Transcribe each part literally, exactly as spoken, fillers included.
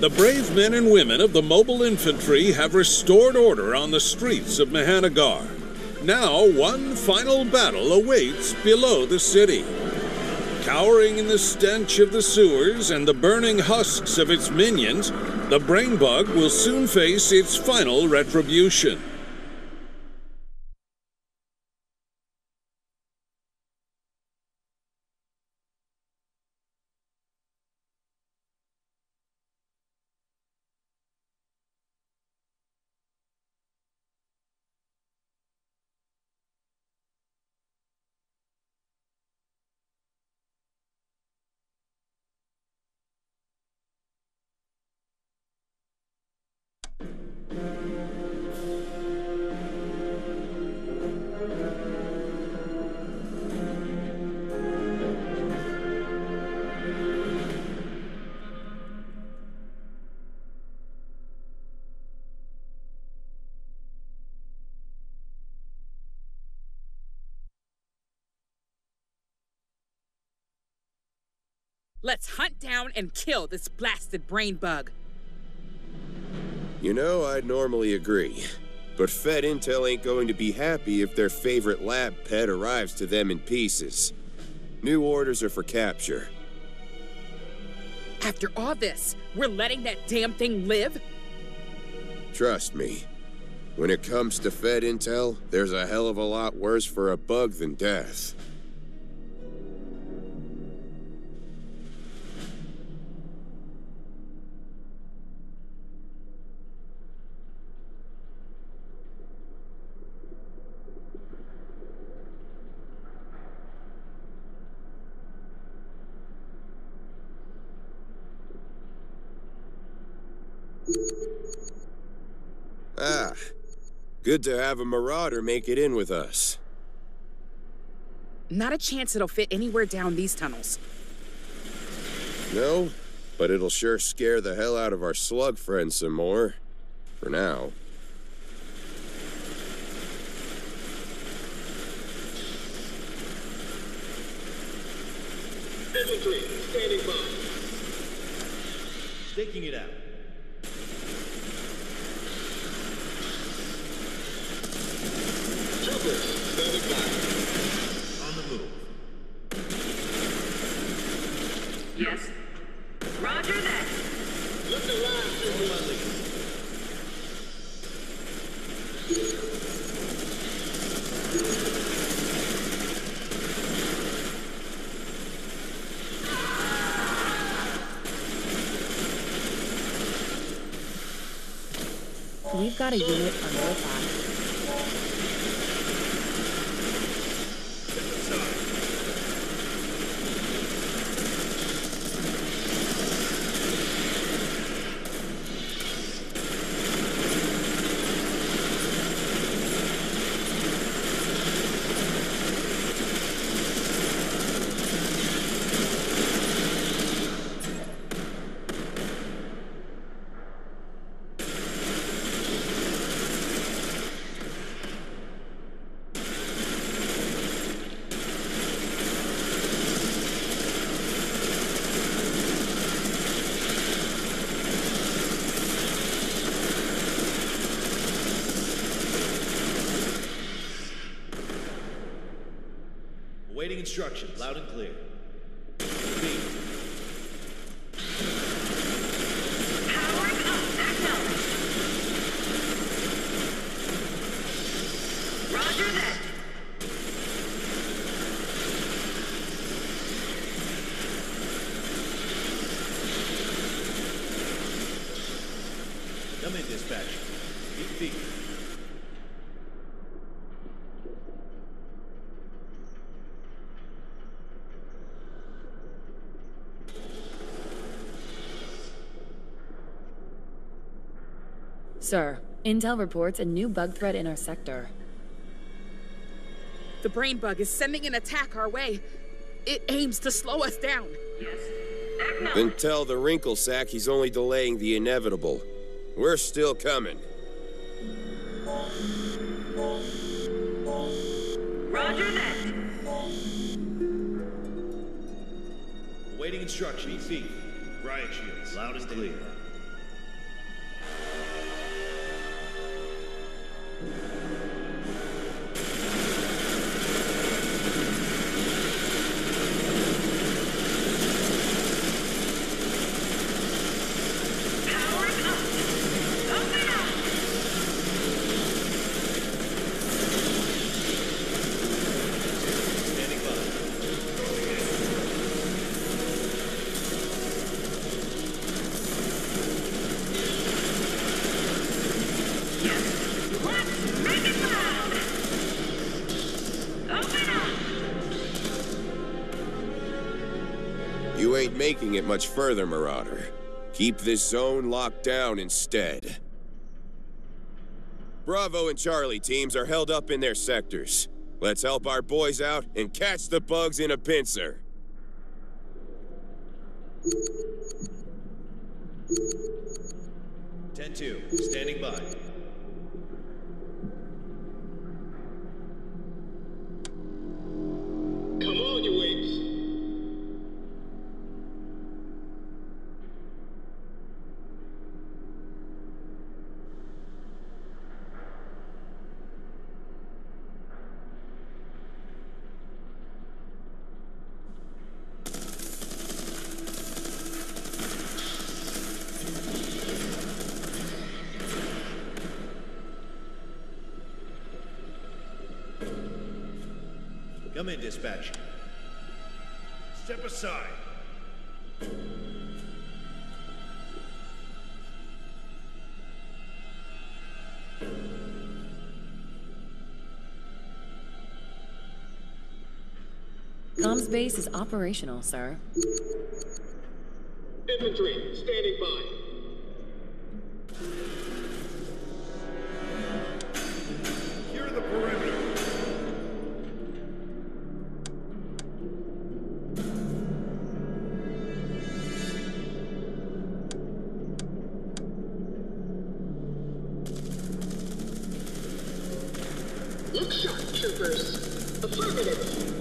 The brave men and women of the Mobile Infantry have restored order on the streets of Mehanagar. Now, one final battle awaits below the city. Cowering in the stench of the sewers and the burning husks of its minions, the Brain Bug will soon face its final retribution. Let's hunt down and kill this blasted brain bug. You know, I'd normally agree. But Fed Intel ain't going to be happy if their favorite lab pet arrives to them in pieces. New orders are for capture. After all this, we're letting that damn thing live? Trust me. When it comes to Fed Intel, there's a hell of a lot worse for a bug than death. Ah, good to have a marauder make it in with us. Not a chance it'll fit anywhere down these tunnels. No, but it'll sure scare the hell out of our slug friends some more. For now. Infantry, standing by. Staking it out. Troopers, standing by. On the move. Yes. Roger that. Look alive, Follow my lead. We've got a unit on your side. Awaiting instructions, loud and clear. Repeat. Powering up. Acknowledged. Roger that. Come in, dispatch. Keep feet. Sir, Intel reports a new bug threat in our sector. The brain bug is sending an attack our way. It aims to slow us down. Yes. Then Acknowledged. tell the wrinkle sack he's only delaying the inevitable. We're still coming. Roger that. Awaiting instructions. Keep feet. Riot shields, loud and clear. You ain't making it much further, Marauder. Keep this zone locked down instead. Bravo and Charlie teams are held up in their sectors. Let's help our boys out and catch the bugs in a pincer. ten two, standing by. Come on, you apes. Come in, dispatch. Step aside. Comms base is operational, sir. Infantry, standing by. Secure the perimeter. Look sharp, troopers. Affirmative.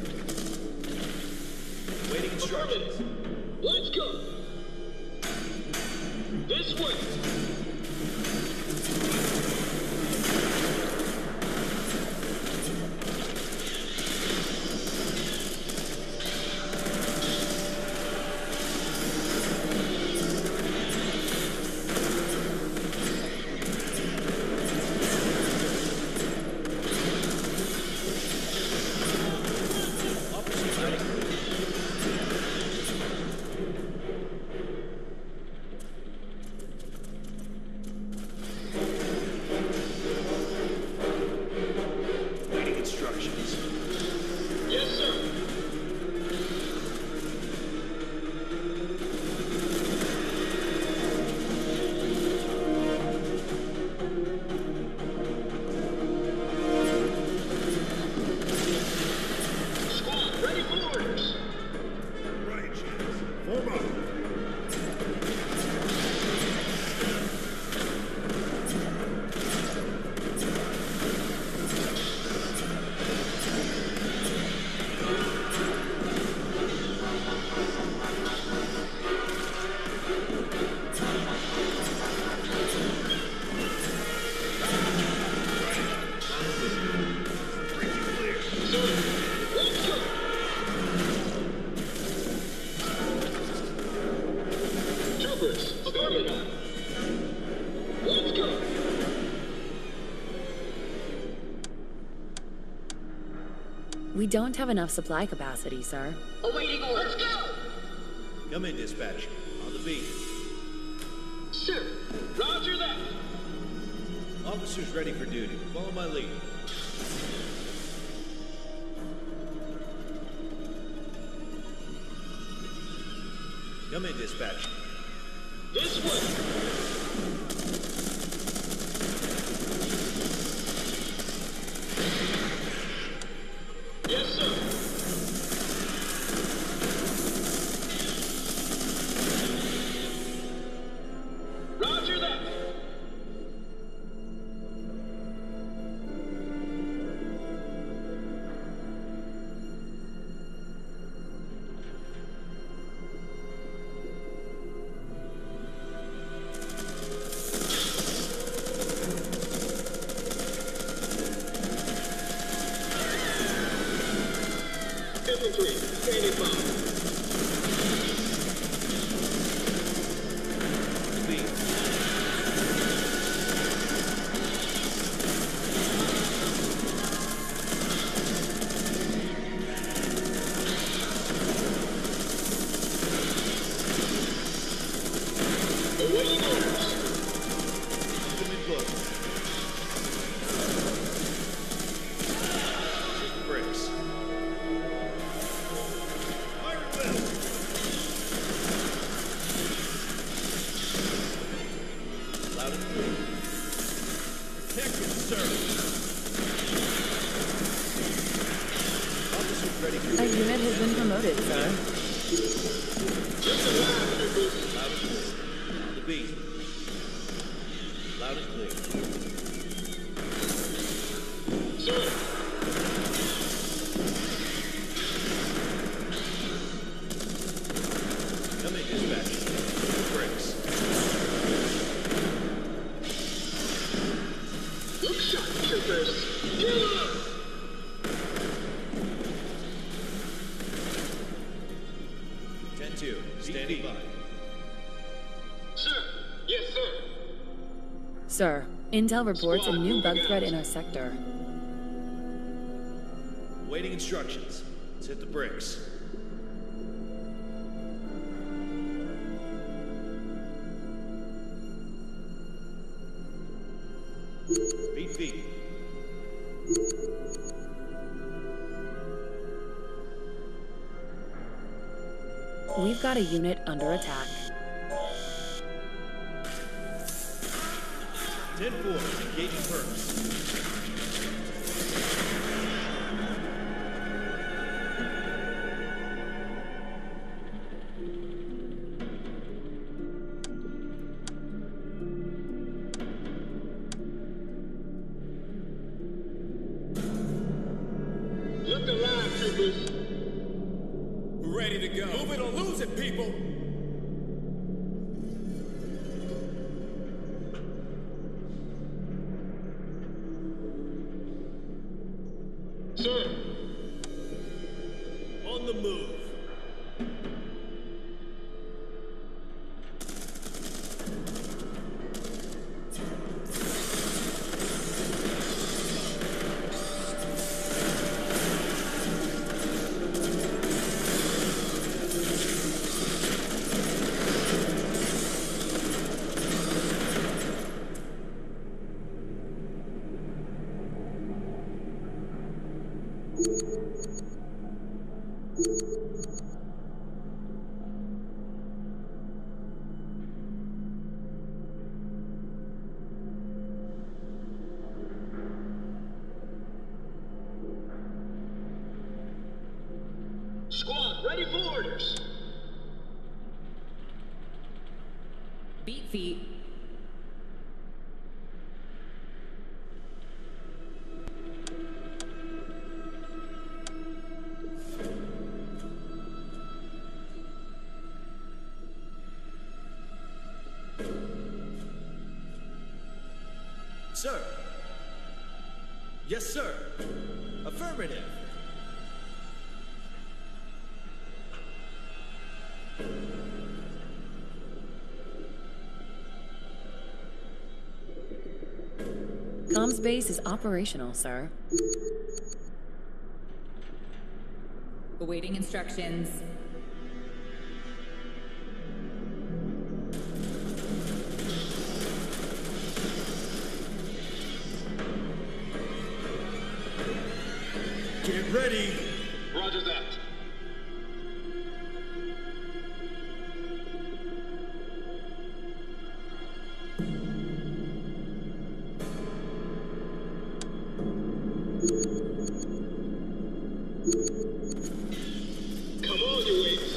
Waiting instructions. Affirmative. Let's go. This way. Waiting instructions. Yes, sir. Squad, ready for orders. Right, Chance. Form up. Let's go. Troopers, affirmative. Let's go. We don't have enough supply capacity, sir. Awaiting orders. Let's go. Come in, dispatch. On the beat. Sir, roger that. Officers ready for duty. Follow my lead. Come in, dispatch. This way. Yes, sir. Roger that. Infantry, standing by. Beat. Awaiting orders. Come in close. Bricks. Fire A unit has been promoted, sir. Listen loud, troopers. Loud and clear. On the beat. Loud and clear. Sir. Come in, dispatch. The bricks. Look sharp, troopers. Get up! ten two. Standing by. Sir. Yes, sir. Sir, intel reports a new bug threat in our sector. Awaiting instructions. Let's hit the bricks. Beat feet. We've got a unit under attack. ten four. Engaging perks. Look alive, troopers. Ready to go. Move it or lose it, people! Sir. On the move. Squad, ready for orders. Beat feet. Sir. Yes, sir. Affirmative. Comms base is operational, sir. Awaiting instructions. Get ready. Roger that. Come on, you apes.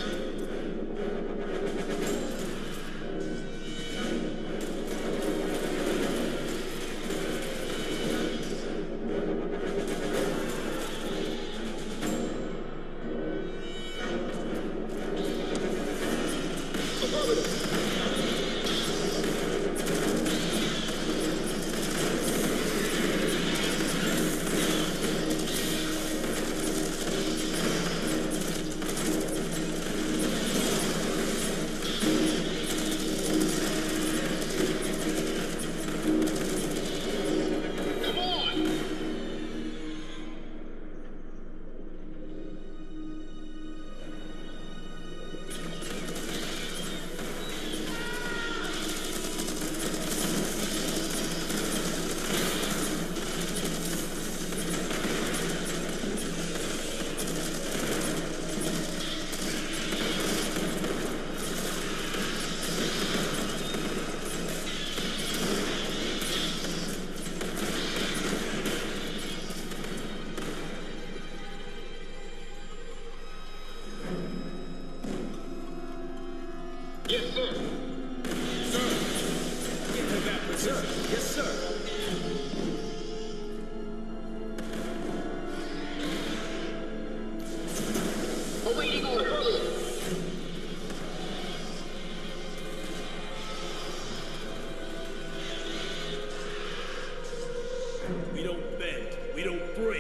We don't bend. We don't break.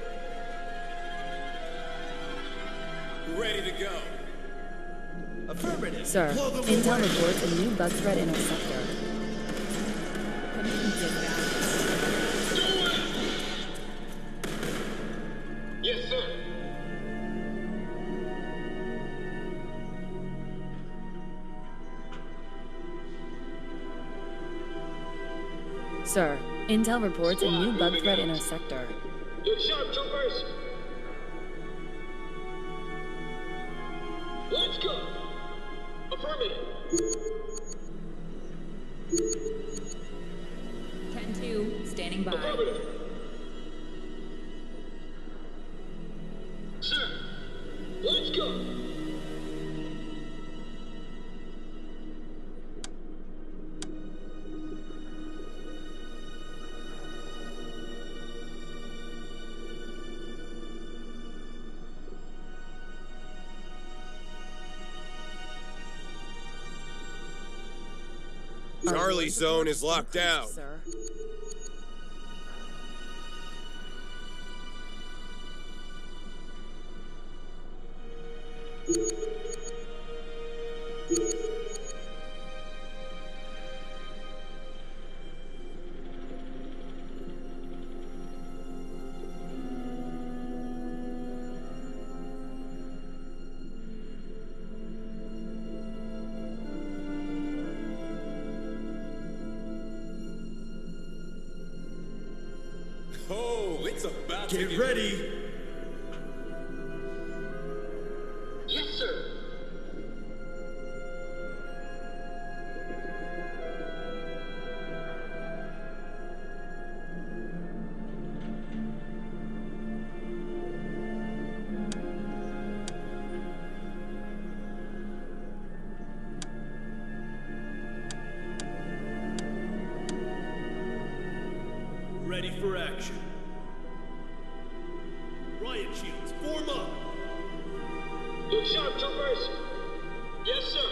Ready to go. Affirmative. Sir, Blow them intel away. reports a new bug threat in our sector. Yes, sir. Sir, intel reports a new bug threat in our sector. Look sharp, troopers. Let's go. Affirmative. ten two, standing by. Affirmative. Sir, let's go. Charlie Zone is locked down. Sir. Oh, it's about to Get get ready. Yes, sir. Ready for action. Riot shields, form up. Look sharp, troopers. Yes, sir.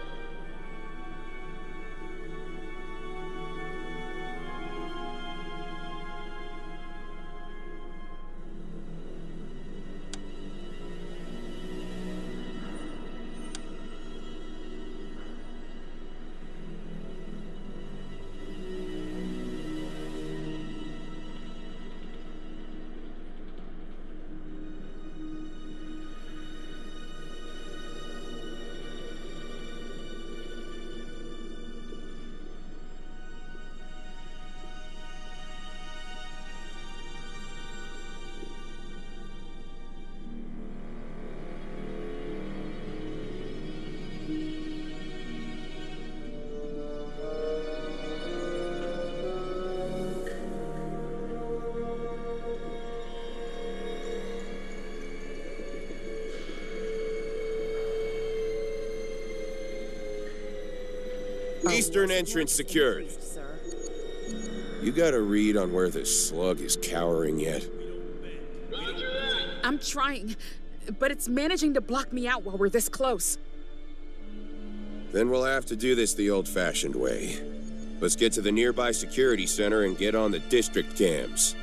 Eastern entrance secured. Sir. You got a read on where this slug is cowering yet? Roger that. I'm trying, but it's managing to block me out while we're this close. Then we'll have to do this the old-fashioned way. Let's get to the nearby security center and get on the district cams.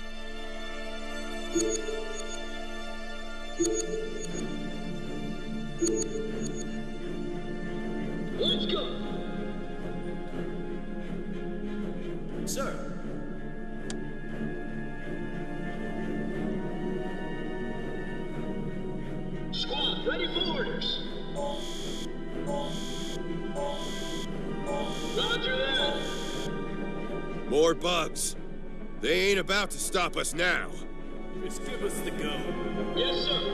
Let's go. Sir. Squad, ready for orders. Roger that. More bugs. They ain't about to stop us now. Just give us the go. Yes, sir.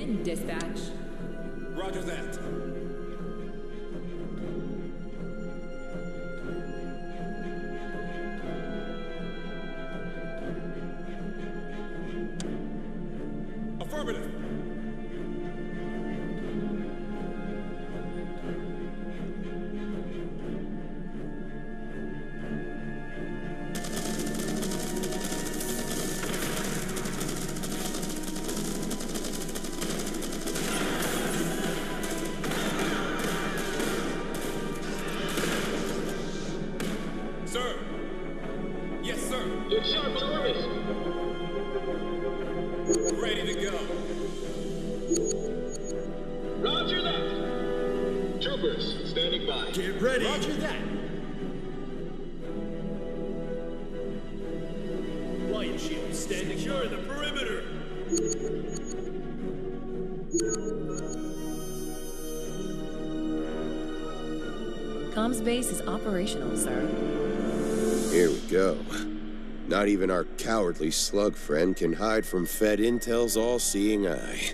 in, dispatch. Roger that. Affirmative. Sir. Yes, sir. Get sharp service. Ready to go. Roger that. Troopers, standing by. Get ready. Roger that. Riot shield standing secure the perimeter. Comms base is operational, sir. Here we go. Not even our cowardly slug friend can hide from Fed Intel's all-seeing eye.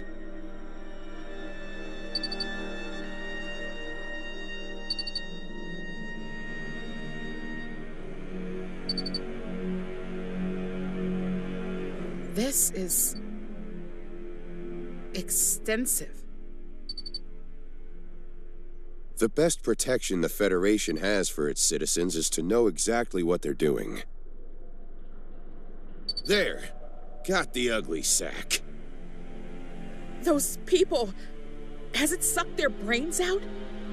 This is extensive. The best protection the Federation has for its citizens is to know exactly what they're doing. There! Got the ugly sack. Those people, has it sucked their brains out?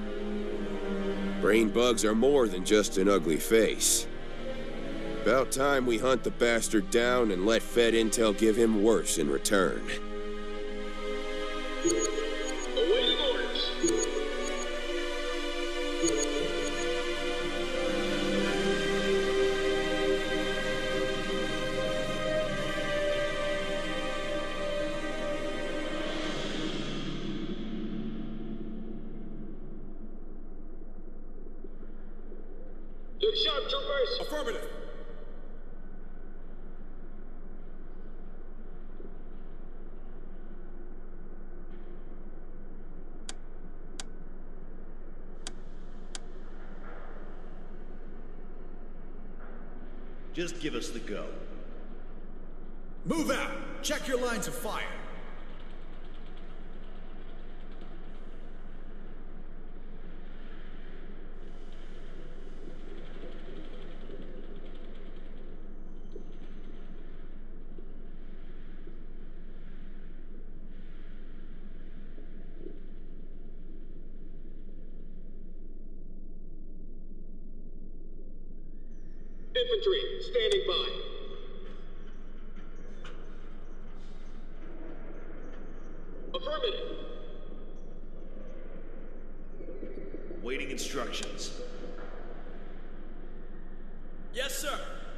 Brain bugs are more than just an ugly face. About time we hunt the bastard down and let Fed Intel give him worse in return. Awaiting orders. Get sharp, troopers. Affirmative. Just give us the go. Move out. Check your lines of fire. Infantry, standing by. Affirmative. Waiting instructions. Yes, sir.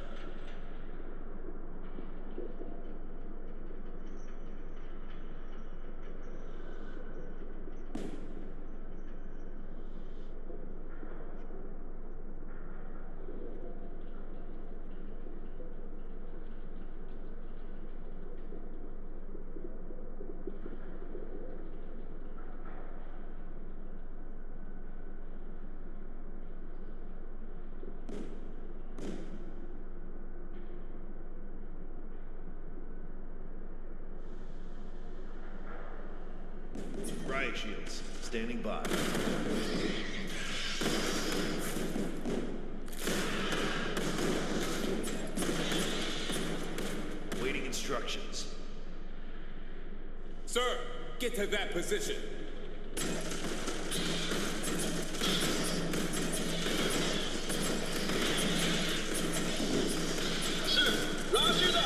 Riot shields standing by. Waiting instructions. Sir, get to that position. Sir, roger that.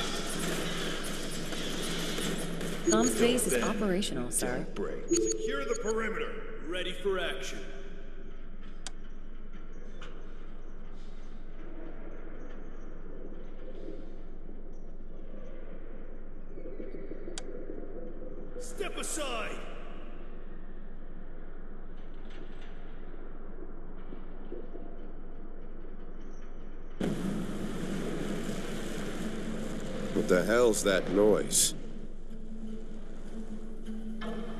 Comms base is operational, sir. Don't break. Secure the perimeter. Ready for action. Step aside. What the hell's that noise?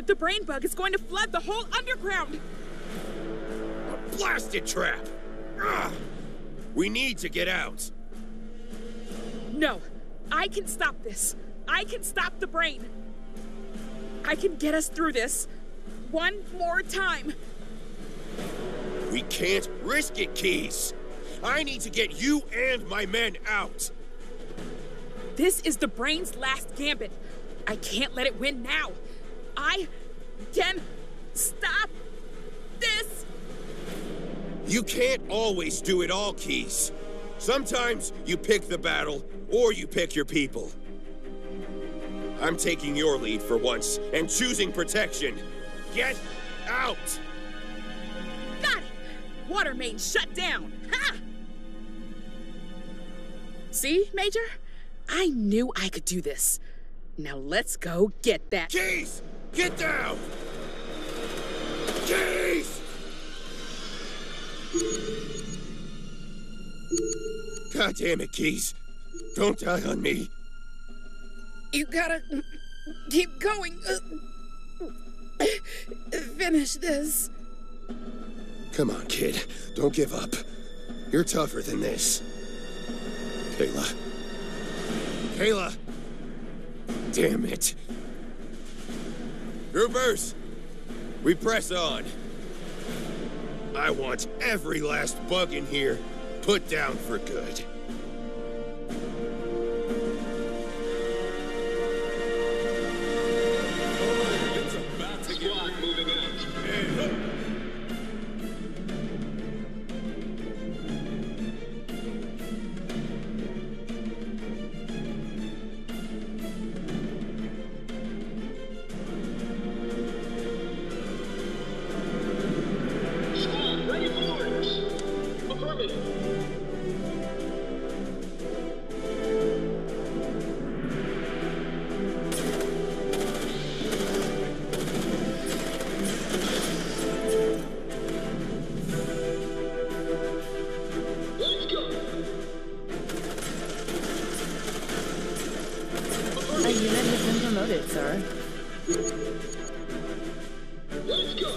The brain bug is going to flood the whole underground. A blasted trap! Ugh. We need to get out. No, I can stop this. I can stop the brain. I can get us through this. One more time. We can't risk it, Keys. I need to get you and my men out. This is the brain's last gambit. I can't let it win now. I can stop this. You can't always do it all, Keys. Sometimes you pick the battle, or you pick your people. I'm taking your lead for once and choosing protection. Get out! Got it! Water main shut down. Ha! See, Major? I knew I could do this. Now let's go get that. Keys! Get down! Keys! God damn it, Keys. Don't die on me. You gotta keep going. Finish this. Come on, kid. Don't give up. You're tougher than this. Kayla. Kayla! Damn it. Groupers! We press on. I want every last bug in here put down for good. It's about to Squad moving out. Hey. Squad, ready for orders. Affirmative. Let's go. A unit has been promoted, sir. Let's go.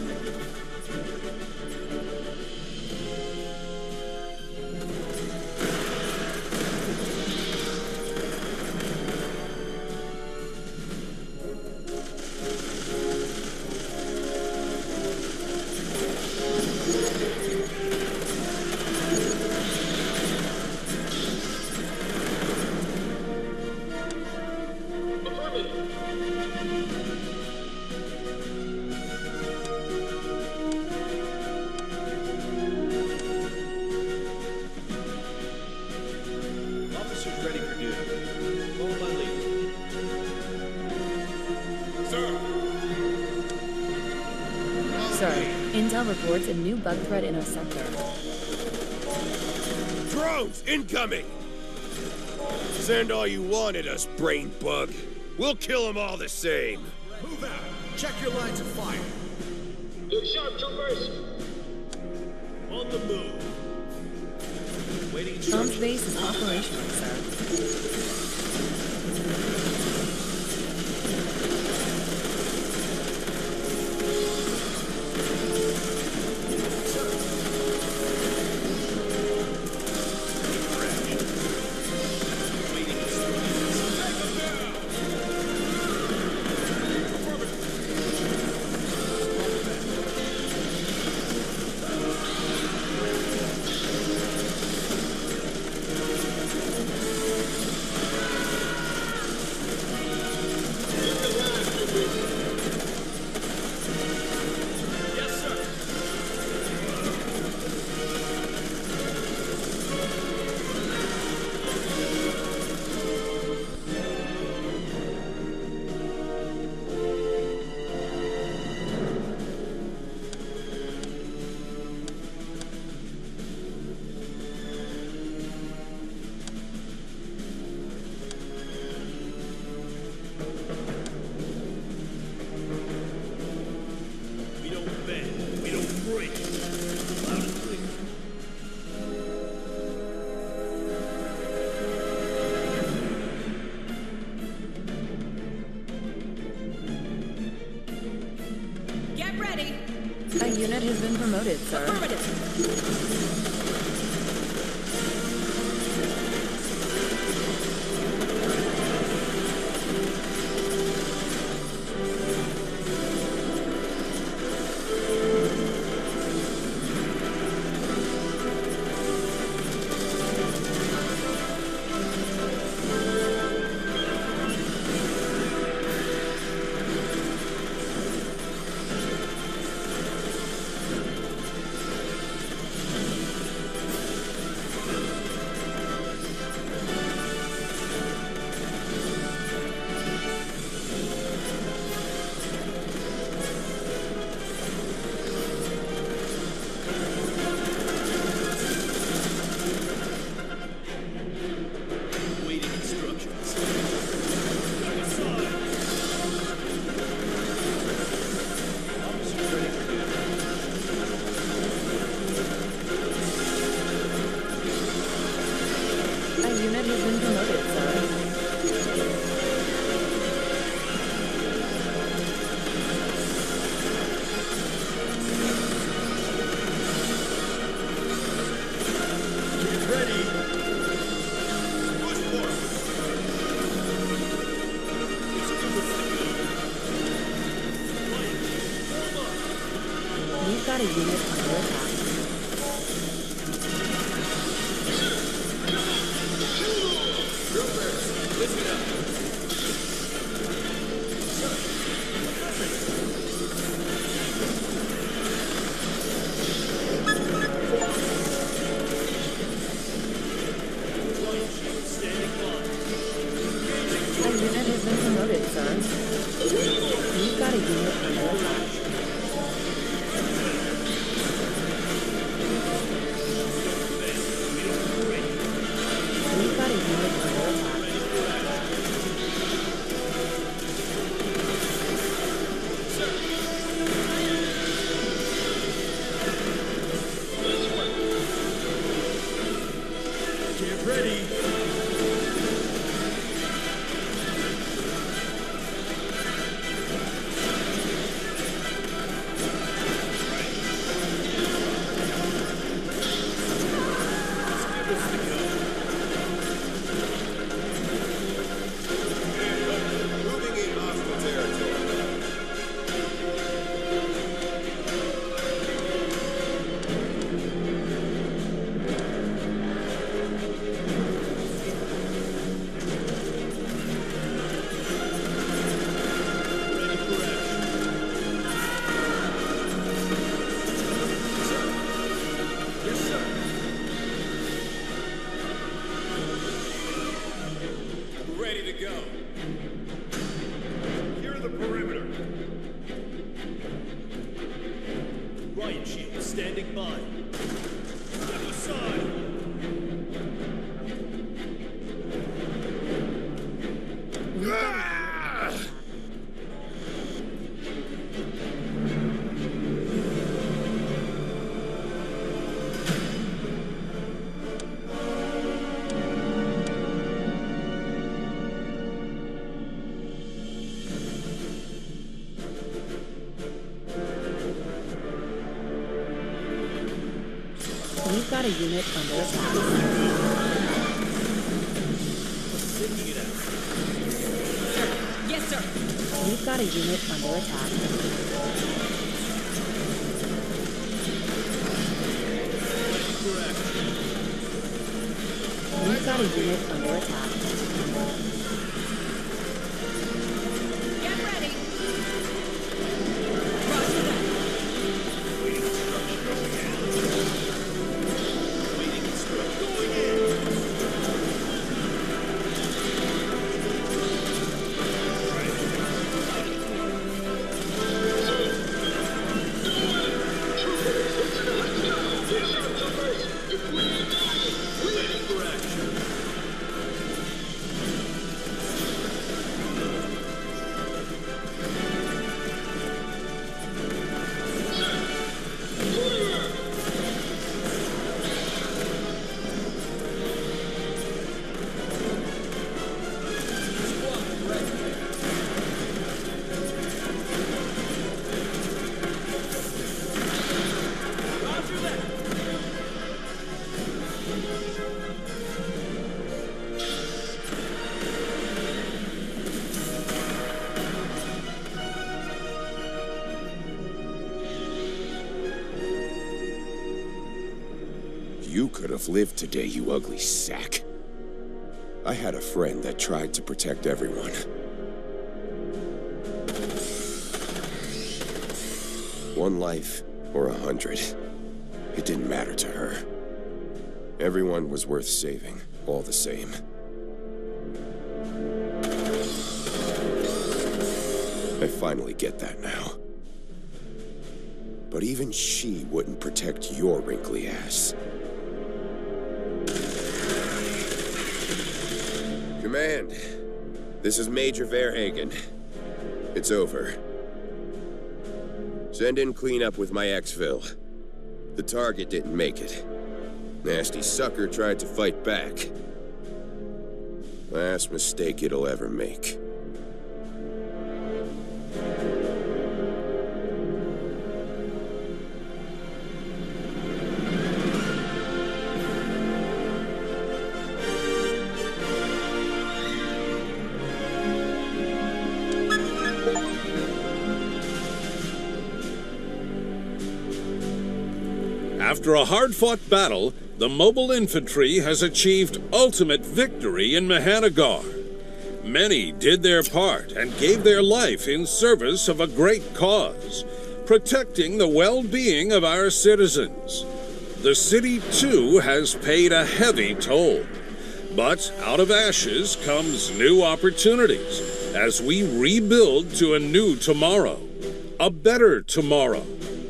Affirmative. Officers ready for duty. Follow my lead. Sir, intel reports a new bug threat in our sector. Drones incoming! Send all you want at us, brain bug. We'll kill them all the same. Move out. Check your lines of fire. Look sharp, troopers. On the move. Waiting Comms instructions. base is operational, sir. Waiting instructions. unit has been promoted, sir. Affirmative. We've got a unit under attack. Listen up. A unit has been promoted, sir. We've got a unit under attack. We've got a unit under attack. Get ready. Moving in hostile territory. Yes, sir. Ready to go. Here are the perimeter. Riot shield standing by. Step aside. We've got a unit under attack. Sending it out. Yes, sir. We've got a unit under attack. We've got a unit under attack. Get ready. Roger that. Waiting instruction. Going in. Ready for action. You could have lived today, you ugly sack. I had a friend that tried to protect everyone. One life or a hundred. It didn't matter to her. Everyone was worth saving, all the same. I finally get that now. But even she wouldn't protect your wrinkly ass. Command, this is Major Verhagen. It's over. Send in cleanup with my exfil. The target didn't make it. Nasty sucker tried to fight back. Last mistake it'll ever make. After a hard-fought battle, the mobile infantry has achieved ultimate victory in Mehanagar. Many did their part and gave their life in service of a great cause, protecting the well-being of our citizens. The city, too, has paid a heavy toll. But out of ashes comes new opportunities as we rebuild to a new tomorrow, a better tomorrow.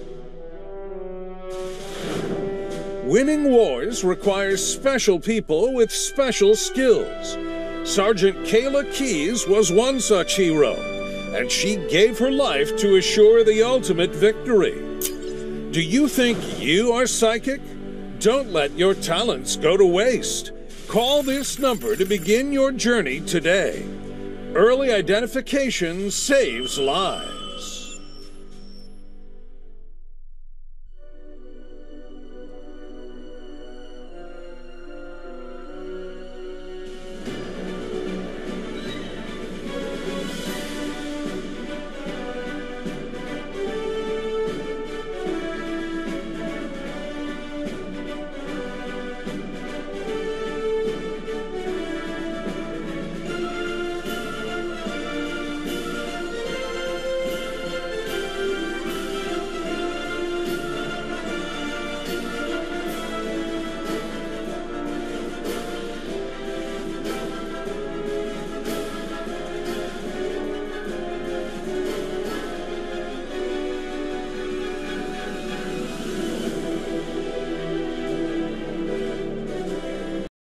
Winning wars requires special people with special skills. Sergeant Kayla Keyes was one such hero, and she gave her life to assure the ultimate victory. Do you think you are psychic? Don't let your talents go to waste. Call this number to begin your journey today. Early identification saves lives.